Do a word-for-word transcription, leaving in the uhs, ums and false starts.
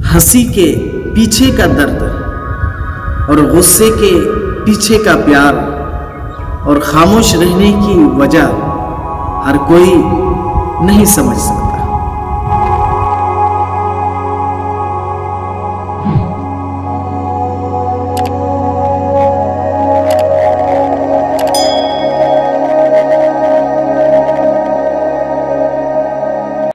हंसी के पीछे का दर्द और गुस्से के पीछे का प्यार और खामोश रहने की वजह हर कोई नहीं समझ सकता।